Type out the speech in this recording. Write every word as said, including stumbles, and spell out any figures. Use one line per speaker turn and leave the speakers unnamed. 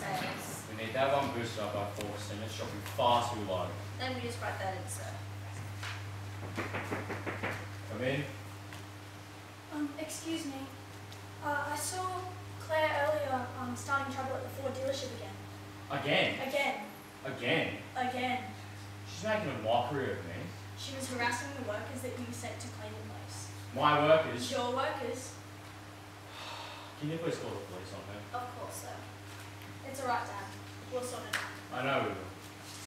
says.
We need that one boosted up by four percent. It's dropping far too low.
Then we just write that in, sir.
Come in.
Um, excuse me. Uh, I saw Claire earlier um, starting trouble at the Ford dealership again.
Again.
Again.
Again.
Again.
She's making a mockery of me.
She was harassing the workers that you sent to clean the place.
My workers.
Your workers?
Can you please call the police on her?
Of course, sir. It's alright, Dad. We'll sort it out.
I know we will.